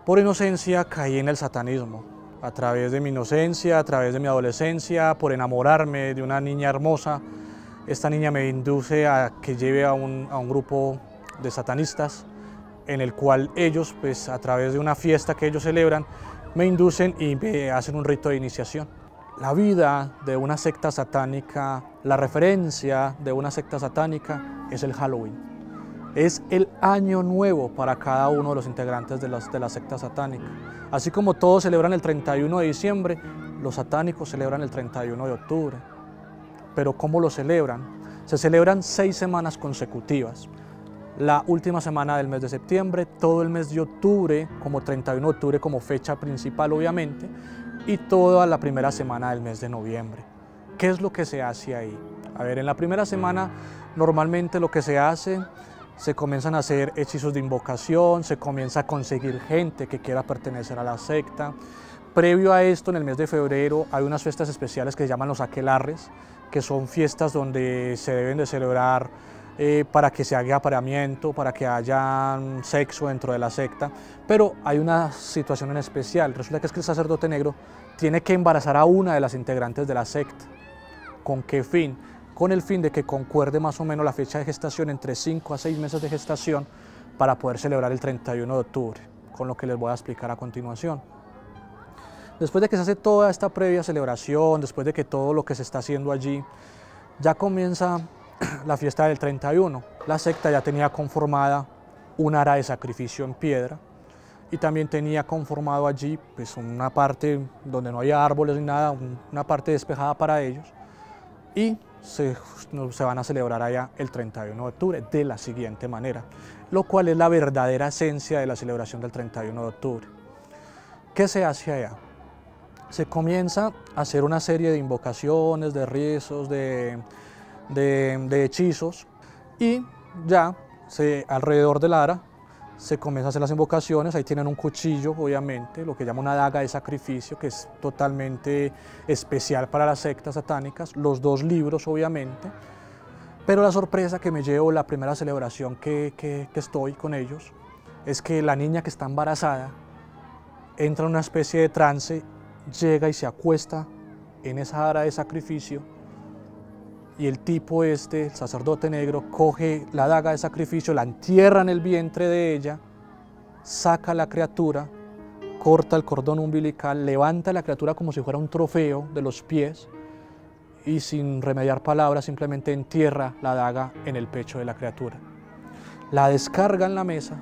Por inocencia caí en el satanismo, a través de mi inocencia, a través de mi adolescencia, por enamorarme de una niña hermosa. Esta niña me induce a que lleve a un grupo de satanistas, en el cual ellos, pues a través de una fiesta que ellos celebran, me inducen y me hacen un rito de iniciación. La vida de una secta satánica, la referencia de una secta satánica es el Halloween. Es el año nuevo para cada uno de los integrantes de la secta satánica. Así como todos celebran el 31 de diciembre, los satánicos celebran el 31 de octubre. Pero ¿cómo lo celebran? Se celebran 6 semanas consecutivas. La última semana del mes de septiembre, todo el mes de octubre, como 31 de octubre como fecha principal obviamente, y toda la primera semana del mes de noviembre. ¿Qué es lo que se hace ahí? A ver, en la primera semana normalmente lo que se hace, se comienzan a hacer hechizos de invocación, se comienza a conseguir gente que quiera pertenecer a la secta. Previo a esto, en el mes de febrero, hay unas fiestas especiales que se llaman los aquelarres, que son fiestas donde se deben de celebrar para que se haga apareamiento, para que haya sexo dentro de la secta, pero hay una situación en especial. Resulta que es que el sacerdote negro tiene que embarazar a una de las integrantes de la secta. ¿Con qué fin? Con el fin de que concuerde más o menos la fecha de gestación entre 5 a 6 meses de gestación para poder celebrar el 31 de octubre, con lo que les voy a explicar a continuación. Después de que se hace toda esta previa celebración, después de que todo lo que se está haciendo allí, ya comienza la fiesta del 31. La secta ya tenía conformada un ara de sacrificio en piedra y también tenía conformado allí pues, una parte donde no había árboles ni nada, una parte despejada para ellos, y se van a celebrar allá el 31 de octubre de la siguiente manera, lo cual es la verdadera esencia de la celebración del 31 de octubre. ¿Qué se hace allá? Se comienza a hacer una serie de invocaciones, de rezos, de hechizos, y ya alrededor del ara se comienzan a hacer las invocaciones. Ahí tienen un cuchillo, obviamente, lo que llama una daga de sacrificio, que es totalmente especial para las sectas satánicas, los 2 libros, obviamente, pero la sorpresa que me llevo la primera celebración que estoy con ellos es que la niña que está embarazada entra en una especie de trance, llega y se acuesta en esa ara de sacrificio, y el tipo el sacerdote negro, coge la daga de sacrificio, la entierra en el vientre de ella, saca a la criatura, corta el cordón umbilical, levanta a la criatura como si fuera un trofeo de los pies y sin remediar palabras simplemente entierra la daga en el pecho de la criatura. La descarga en la mesa,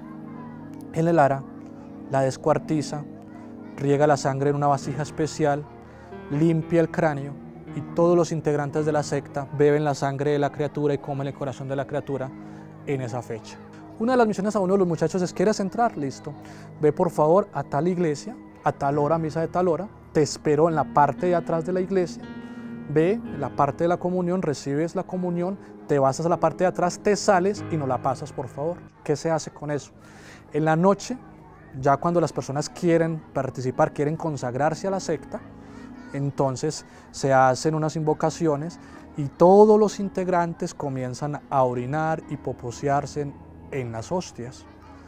en el ara, la descuartiza, riega la sangre en una vasija especial, limpia el cráneo, y todos los integrantes de la secta beben la sangre de la criatura y comen el corazón de la criatura en esa fecha. Una de las misiones a uno de los muchachos es: ¿quieres entrar? Listo. Ve por favor a tal iglesia, a tal hora, misa de tal hora, te espero en la parte de atrás de la iglesia, ve en la parte de la comunión, recibes la comunión, te vas a la parte de atrás, te sales y nos la pasas por favor. ¿Qué se hace con eso? En la noche, ya cuando las personas quieren participar, quieren consagrarse a la secta, entonces se hacen unas invocaciones y todos los integrantes comienzan a orinar y poposearse en las hostias,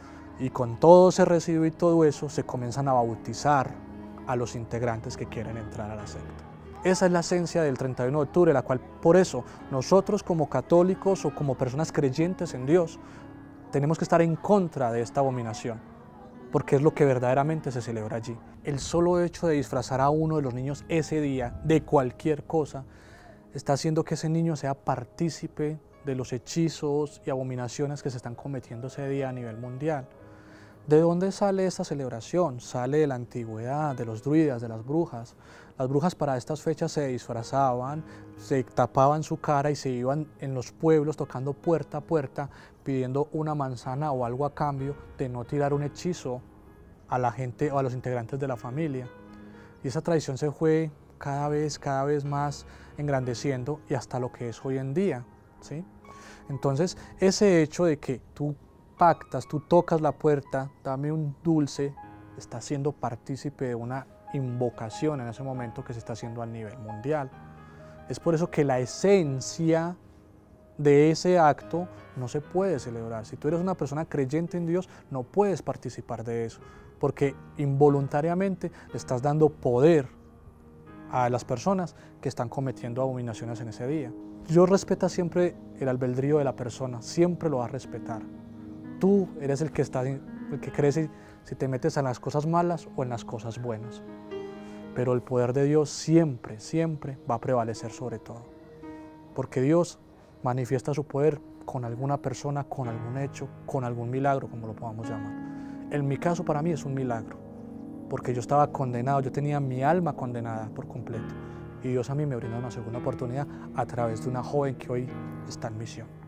y con todo ese residuo y todo eso se comienzan a bautizar a los integrantes que quieren entrar a la secta. Esa es la esencia del 31 de octubre, la cual por eso nosotros como católicos o como personas creyentes en Dios tenemos que estar en contra de esta abominación, porque es lo que verdaderamente se celebra allí. El solo hecho de disfrazar a uno de los niños ese día de cualquier cosa está haciendo que ese niño sea partícipe de los hechizos y abominaciones que se están cometiendo ese día a nivel mundial. ¿De dónde sale esta celebración? Sale de la antigüedad, de los druidas, de las brujas. Las brujas para estas fechas se disfrazaban, se tapaban su cara y se iban en los pueblos tocando puerta a puerta pidiendo una manzana o algo a cambio de no tirar un hechizo a la gente o a los integrantes de la familia. Y esa tradición se fue cada vez más engrandeciendo y hasta lo que es hoy en día, ¿sí? Entonces, ese hecho de que tú pactas, tú tocas la puerta, dame un dulce, estás siendo partícipe de una invocación en ese momento que se está haciendo a nivel mundial. Es por eso que la esencia de ese acto no se puede celebrar. Si tú eres una persona creyente en Dios, no puedes participar de eso, porque involuntariamente le estás dando poder a las personas que están cometiendo abominaciones en ese día. Dios respeta siempre el albedrío de la persona, siempre lo va a respetar. Tú eres el que crece si te metes en las cosas malas o en las cosas buenas. Pero el poder de Dios siempre, siempre va a prevalecer sobre todo. Porque Dios manifiesta su poder con alguna persona, con algún hecho, con algún milagro, como lo podamos llamar. En mi caso, para mí es un milagro, porque yo estaba condenado, yo tenía mi alma condenada por completo. Y Dios a mí me brindó una segunda oportunidad a través de una joven que hoy está en misión.